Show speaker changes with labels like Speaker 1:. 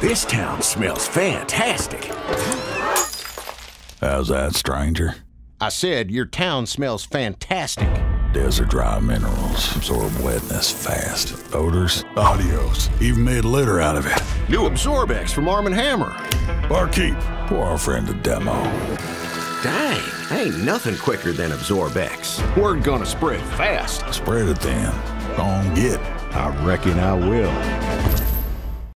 Speaker 1: This town smells fantastic.
Speaker 2: How's that, stranger?
Speaker 3: I said your town smells fantastic.
Speaker 2: Desert dry minerals absorb wetness fast. Odors, adios. Even made litter out of it.
Speaker 3: New Absorbex from Arm & Hammer.
Speaker 2: Barkeep, pour our friend a demo.
Speaker 1: Dang, ain't nothing quicker than Absorbex.
Speaker 3: Word gonna spread fast.
Speaker 2: Spread it then. Go on, get.
Speaker 3: I reckon I will.